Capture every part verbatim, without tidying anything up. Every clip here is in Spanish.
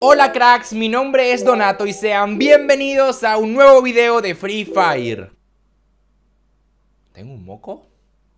Hola cracks, mi nombre es Donato y sean bienvenidos a un nuevo video de Free Fire. ¿Tengo un moco?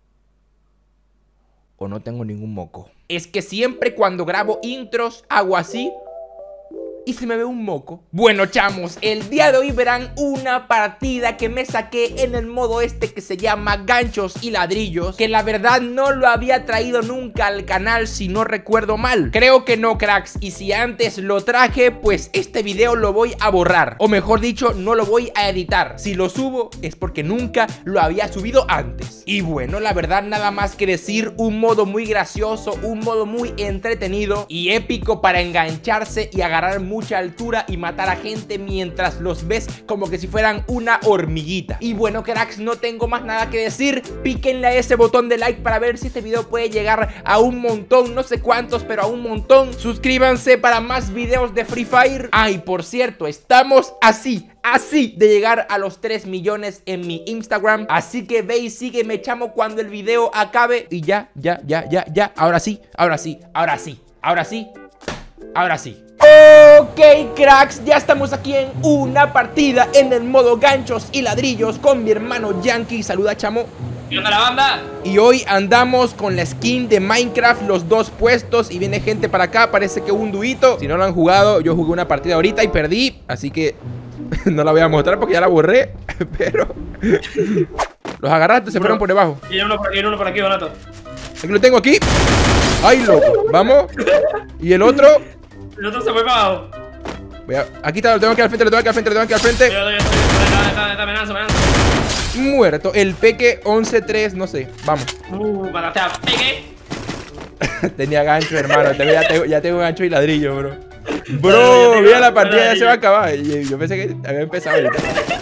¿O no tengo ningún moco? Es que siempre cuando grabo intros hago así y se me ve un moco. Bueno chamos, el día de hoy verán una partida que me saqué en el modo este que se llama ganchos y ladrillos, que la verdad no lo había traído nunca al canal si no recuerdo mal. Creo que no cracks, y si antes lo traje pues este video lo voy a borrar, o mejor dicho no lo voy a editar. Si lo subo es porque nunca lo había subido antes. Y bueno, la verdad nada más que decir, un modo muy gracioso, un modo muy entretenido y épico para engancharse y agarrar mucha altura y matar a gente mientras los ves como que si fueran una hormiguita. Y bueno cracks, no tengo más nada que decir, píquenle a ese botón de like para ver si este video puede llegar a un montón, no sé cuántos, pero a un montón. Suscríbanse para más videos de Free Fire. Ay, por cierto, estamos así Así de llegar a los tres millones en mi Instagram. Así que ve y sígueme chamo cuando el video acabe. Y ya, ya, ya, ya, ya. Ahora sí, ahora sí, ahora sí, ahora sí, ahora sí. Ok cracks, ya estamos aquí en una partida en el modo ganchos y ladrillos con mi hermano Yankee. Saluda chamo. ¿Qué onda la banda? Y hoy andamos con la skin de Minecraft, los dos puestos. Y viene gente para acá, parece que un duito. Si no lo han jugado, yo jugué una partida ahorita y perdí, así que no la voy a mostrar porque ya la borré. Pero los agarraste, se fueron por debajo. Y uno por aquí, uno por aquí, Donato. Aquí lo tengo aquí. Ay, loco, vamos. Y el otro El otro se fue para abajo. Voy a... Aquí está, lo tengo aquí al frente, lo tengo aquí al frente, lo tengo aquí al frente. Yo, yo, yo, yo, está, está, me lanzo, me lanzo. Muerto, el Peque once tres, no sé, vamos. Uh, para atrás, pegue. Tenía gancho, hermano, ya tengo, ya tengo gancho y ladrillo, bro. Bro, mira la partida, ya se va a acabar. Y yo pensé que había empezado ahorita.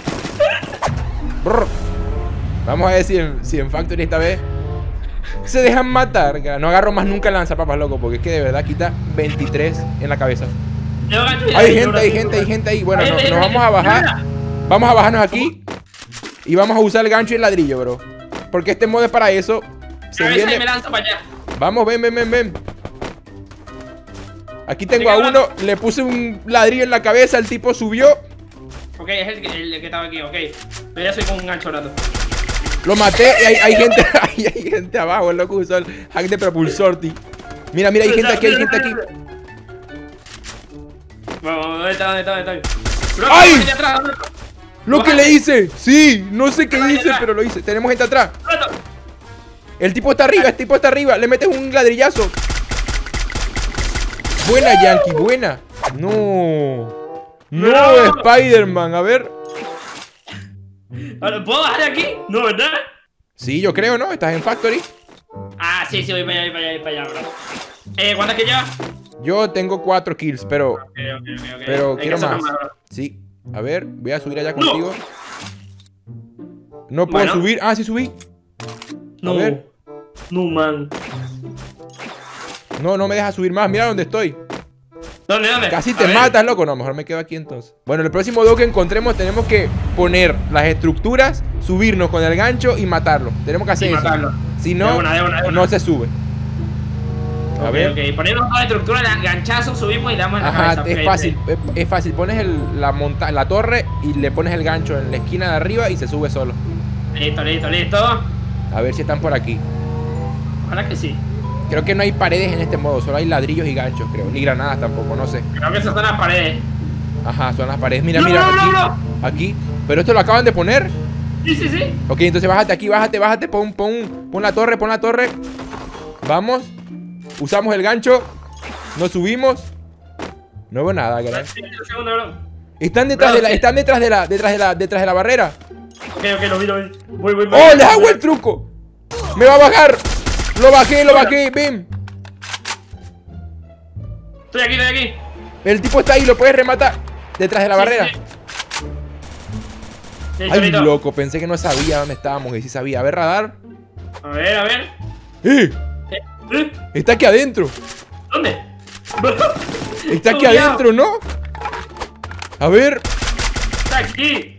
Brr. Vamos a ver si en, si en Factory esta vez se dejan matar. No agarro más nunca lanzapapas, loco, porque es que de verdad quita veintitrés en la cabeza. Hay gente, hay gente, hay gente ahí. Bueno, no, nos vamos a bajar. Vamos a bajarnos aquí y vamos a usar el gancho y el ladrillo, bro, porque este modo es para eso. Se viene. Me lanzo para allá. Vamos, ven, ven, ven, ven. Aquí tengo a uno, le puse un ladrillo en la cabeza, el tipo subió. Ok, es el que, el que estaba aquí, ok. Pero ya soy con un gancho rato. Lo maté y hay, hay gente, hay, hay gente abajo, el loco usó el hack de propulsor, tío. Mira, mira, hay gente aquí, hay gente aquí. Vamos, ¿dónde está? ¿Dónde está? ¿Dónde está? ¡Ay! Lo que le hice, sí, no sé qué hice, pero lo hice. Tenemos gente atrás. El tipo está arriba, el tipo está arriba. Le metes un ladrillazo. Buena, Yankee, buena. No. No, Spider-Man, a ver. ¿Puedo bajar de aquí? No, ¿verdad? Sí, yo creo, ¿no? Estás en Factory. Ah, sí, sí, voy para allá, voy para allá, voy para allá, bro. Eh, ¿cuántas que lleva? Yo tengo cuatro kills, pero okay, okay, okay, okay. Pero Hay quiero que más. más Sí, a ver, voy a subir allá no. contigo. No puedo bueno. subir. Ah, sí subí. No, a ver. No, man. No, no me deja subir más. Mira dónde estoy. ¿Dónde, dónde? Casi a te ver. matas, loco. No, mejor me quedo aquí entonces. Bueno, el próximo dog que encontremos tenemos que poner las estructuras, subirnos con el gancho y matarlo. Tenemos que hacer Y eso. matarlo. Si no, De una, de una, de una. no se sube. A Ok, ver. ok. Ponemos toda la estructura, el ganchazo, subimos y damos en la Ajá, cabeza. es Ok, fácil, ok. es, es fácil. Pones el, la, monta la torre y le pones el gancho en la esquina de arriba y se sube solo. Listo, listo, listo. A ver si están por aquí. Ojalá que sí. Creo que no hay paredes en este modo, solo hay ladrillos y ganchos, creo. Ni granadas tampoco, no sé. Creo que esas son las paredes. Ajá, son las paredes. Mira, No, mira, no, aquí. no, no. Aquí. Pero esto lo acaban de poner. Sí, sí, sí. Ok, entonces bájate aquí, bájate, bájate. Pon, pon, pon la torre, pon la torre. Vamos. Usamos el gancho. Nos subimos. No veo nada, ¿verdad? Segundo, bro. Están detrás Bro, de la, sí. están detrás de la, detrás de la, detrás de la barrera. Ok, ok, lo vi, lo vi. Voy, voy, voy. ¡Oh, les hago el truco! ¡Me va a bajar! Lo bajé, lo bajé, ven. Estoy aquí, estoy aquí. El tipo está ahí, lo puedes rematar. Detrás de la Sí, barrera. sí, sí. Listo, Ay, listo. loco, pensé que no sabía dónde estábamos. Y sí sabía. A ver, radar. A ver, a ver. ¡Eh! Eh, ¿eh? Está aquí adentro. ¿Dónde? Está aquí Cuidado. adentro, ¿no? A ver. Está aquí.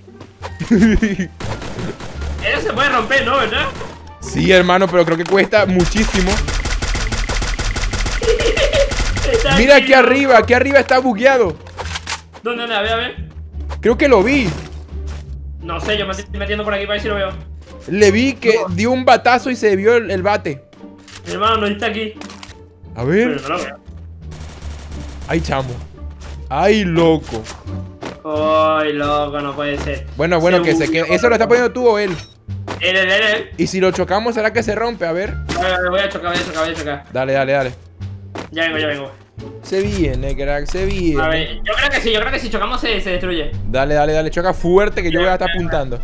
Eso se puede romper, ¿no? ¿Verdad? Sí, hermano, pero creo que cuesta muchísimo. Está Mira aquí arriba, aquí arriba está bugueado. ¿Dónde, dónde? A ver, a ver. Creo que lo vi. No sé, yo me estoy metiendo por aquí para ver si lo veo. Le vi que No. dio un batazo y se vio el, el bate. Mi hermano no está aquí. A Pero ver. no lo veo. Ay, chamo. Ay, loco. Ay, loco, no puede ser. Bueno, bueno, que se quede. ¿Eso lo está poniendo tú o él? Él, él, él, él. Y si lo chocamos, ¿será que se rompe? A ver. A ver, voy a chocar, voy a chocar, voy a chocar. Dale, dale, dale. Ya vengo, ya vengo. Se viene, crack, se A viene. ver, yo creo que sí, yo creo que si chocamos se, se destruye. Dale, dale, dale. Choca fuerte que yo voy a estar apuntando.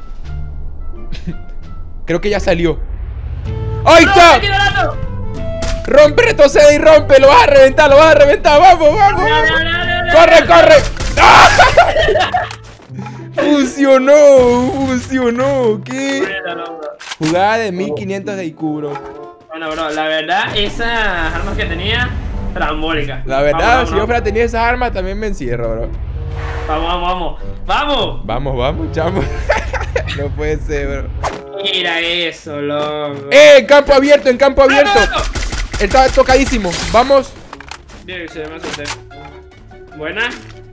Creo que ya salió. ¡Ahí ¡No, está! me quedo rato! ¡Rompe, retrocede y rompe! ¡Lo vas a reventar, lo vas a reventar! ¡Vamos, vamos! Dale, dale, dale, dale, ¡Corre, dale. corre! ¡Ah! ¡Funcionó! ¡Funcionó! ¿Qué? Bueno, loco. Jugada de mil quinientos de I Q, bro. Bueno, bro, la verdad, esas armas que tenía, trambólicas. La verdad, Vamos, si yo vamos, fuera tenido esas armas, también me encierro, bro. vamos, vamos, vamos. ¡Vamos! Vamos, vamos, chamo. No puede ser, bro. Mira eso, loco. ¡Eh! En campo abierto, en campo abierto. ¡Vamos! Está tocadísimo. Vamos. Bien, se me asusté. Buena.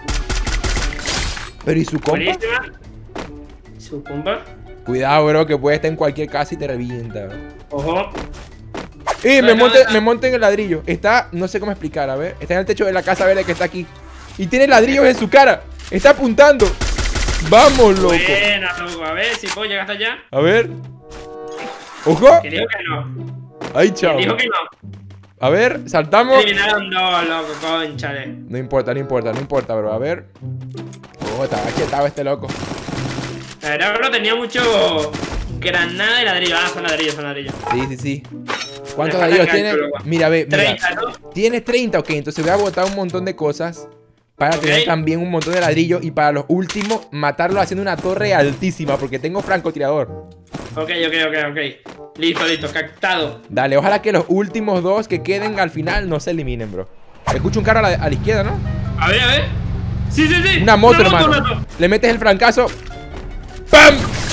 Pero ¿y su compa? Buenísima. ¿Su compa? Cuidado, bro, que puede estar en cualquier casa y te revienta, bro. Ojo. ¡Eh! Me Acá, monté, acá. me monté en el ladrillo. Está, no sé cómo explicar, a ver. Está en el techo de la casa verde que está aquí. Y tiene ladrillos en su cara. Está apuntando. Vamos, loco. Buena, loco. A ver si puedo llegar hasta allá. A ver. ¡Ojo! Que dijo que no. ¡Ay, Que chao! dijo que no. A ver, saltamos. Eliminaron dos, loco, conchale. No importa, no importa, no importa, bro. A ver. Oh, estaba chetado este loco. La verdad, bro, tenía mucho granada y ladrillo. Ah, son ladrillos, son ladrillos. Sí, sí, sí. ¿Cuántos Me falta ladrillos el tiene? cálculo. Mira, ve, mira. treinta, ¿no? Tienes treinta, ok. Entonces voy a botar un montón de cosas para Ok. tener también un montón de ladrillos. Y para los últimos, matarlo haciendo una torre altísima. Porque tengo francotirador. Ok, ok, ok, ok. Listo, listo, captado. Dale, ojalá que los últimos dos que queden al final no se eliminen, bro. Escucho un carro a la, a la izquierda, ¿no? A ver, a ver. Sí, sí, sí. Una moto, hermano. moto. Le metes el francazo. ¡Pam!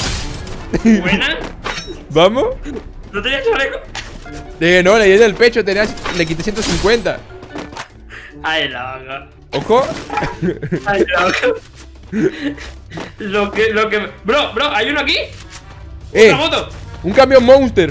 Buena. ¿Vamos? ¿No tenía chaleco? Eh, no, le di del pecho, tenía, le quité ciento cincuenta. Ay, loco. Ojo. Ay, loco. Lo que, lo que. Bro, bro, ¿hay uno aquí? Eh, ¡Una moto! un camión monster.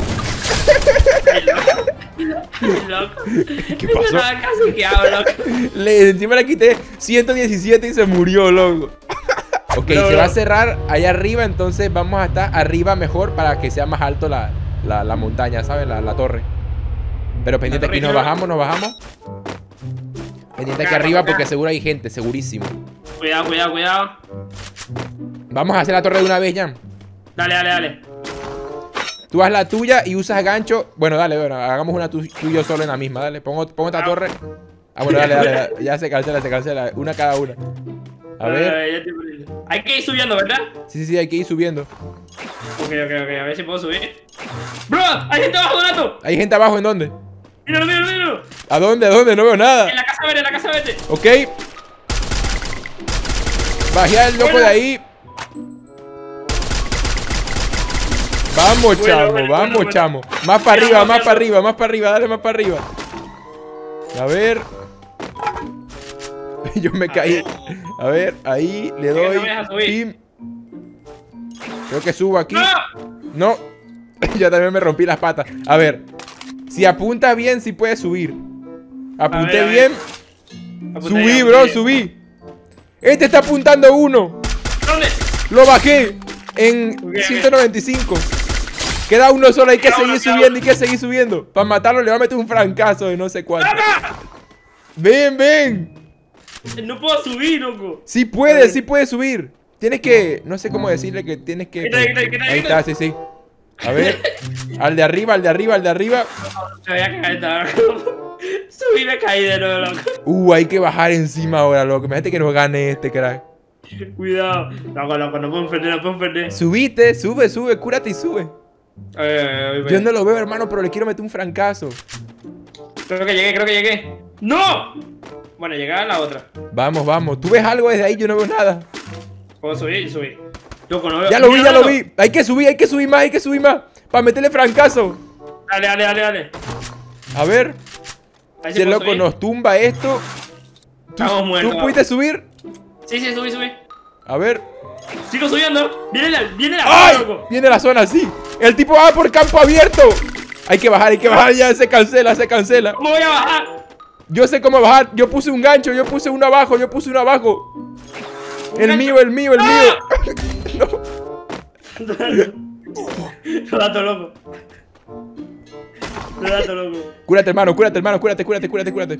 Ay, loco. Ay, loco. ¿Qué pasó? Yo estaba casi que hago, loco. Le, encima le quité ciento diecisiete y se murió, loco. Ok, No, se no. va a cerrar allá arriba, entonces vamos a estar arriba mejor para que sea más alto la, la, la montaña, ¿sabes? La, la torre. Pero pendiente torre aquí, nos no. bajamos, nos bajamos. Pendiente aquí Acá, arriba acá. porque seguro hay gente, segurísimo. Cuidado, cuidado, cuidado. Vamos a hacer la torre de una vez, Jan. Dale, dale, dale. Tú haz la tuya y usas gancho. Bueno, dale, bueno, hagamos una tú, tú y yo solo en la misma, dale. Pongo, pongo esta Ah. torre. Ah, bueno, dale, dale, dale. Ya se cancela, se cancela. Una cada una. A ver. Ay, ya estoy perdido. Hay que ir subiendo, ¿verdad? Sí, sí, sí, hay que ir subiendo. Ok, ok, ok. A ver si puedo subir. ¡Bro! ¡Hay gente abajo, Donato! ¿Hay gente abajo en dónde? Míralo, míralo, míralo. ¿A dónde? ¿A dónde? No veo En nada. la casa verde, en la casa verde. Ok. Bajé al loco Bueno. de ahí. Vamos, Bueno, chamo, bueno, vamos, bueno, bueno. chamo. Más para arriba, Vamos, más vamos. para arriba, más para arriba, dale más para arriba. A ver. Yo me caí. A ver, ahí le que no doy. me deja subir. Pim. Creo que subo aquí. ¡No! No. Ya también me rompí las patas. A ver. Si apuntas bien, sí puedes subir. Apunté a ver. bien. Apunté Subí, bien, bro, apunté bien. subí. Este está apuntando uno. ¿Dónde? Lo bajé en Ok, ciento noventa y cinco. Queda uno solo, hay que Queda seguir uno, queda subiendo, uno. hay que seguir subiendo. Para matarlo le va a meter un francazo de no sé cuánto. ¡Toma! Ven, ven. No puedo subir, loco. Sí puedes, sí puedes subir. Tienes que, no sé cómo decirle que tienes que... Quita, quita, quita, Ahí quita. está, sí, sí. A ver. Al de arriba, al de arriba, al de arriba. Se veía que caí, loco. Subí y me caí de nuevo, loco. Uh, hay que bajar encima ahora, loco. Imagínate que nos gane este, crack. Cuidado. Loco, loco, no puedo perder, no puedo perder. Subite, sube, sube, cúrate y sube. A ver, a ver, a ver. Yo no lo veo, hermano, pero le quiero meter un francazo. Creo que llegué, creo que llegué. ¡No! Bueno, llegué a la otra. Vamos, vamos. ¿Tú ves algo desde ahí? Yo no veo nada. Puedo subir y subir. Loco, no veo. Ya lo vi, Mira, ya lo loco. vi. Hay que subir, hay que subir más, hay que subir más. Para meterle francazo. Dale, dale, dale, dale. A ver. Ahí Si el puedo loco subir. nos tumba esto. ¿Tú, Estamos muertos. ¿tú pudiste subir? Sí, sí, subí, subí. A ver. Sigo subiendo. Viene la, viene la ¡Ay! zona, loco. Viene la zona, sí. El tipo va por campo abierto. Hay que bajar, hay que bajar, ya se cancela, se cancela. ¿Cómo voy a bajar? Yo sé cómo bajar. Yo puse un gancho, yo puse uno abajo, yo puse uno abajo. El gancho? mío, el mío, el ¡Ah! mío. Lo dato loco. Lo dato loco. Cúrate, hermano, cúrate, hermano, cúrate, cúrate, cúrate, cúrate.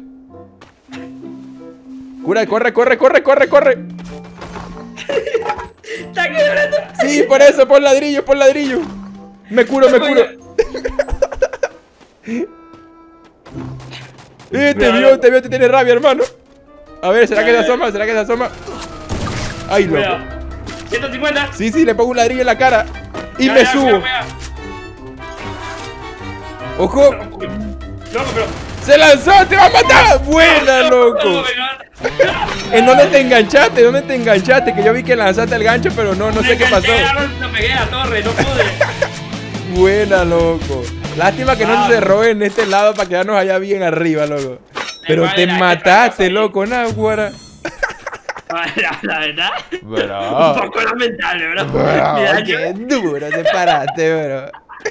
Cúrate, corre, corre, corre, corre, corre. Está quebrando. Sí, por eso, por ladrillo, por ladrillo. Me curo, me curo. Eh, te vio, te vio, te tiene rabia, hermano. A ver, ¿será que se asoma? ¿Será que se asoma? Ay, loco. Cuidado. ciento cincuenta. Sí, sí, le pongo un ladrillo en la cara. Y Ya, me ya, subo. cuidado, cuidado. Ojo. Loco, pero. ¡Se lanzó! ¡Te va a matar! ¡Buena, loco! ¿En dónde te enganchaste? ¿Dónde te enganchaste? Que yo vi que lanzaste el gancho, pero no, no sé qué pasó. No pegué a la torre, no pude. Buena, loco. Lástima que no Wow. se cerró en este lado para quedarnos allá bien arriba, loco. Pero igual te era, mataste, ahí. loco, Naguara. La, la verdad. Bro. Un poco lamentable, bro. Bro, Mira, qué duro te paraste, bro.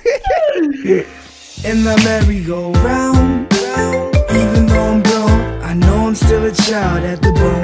In the merry-go-round, even though I'm grown, I know I'm still a child at the bone.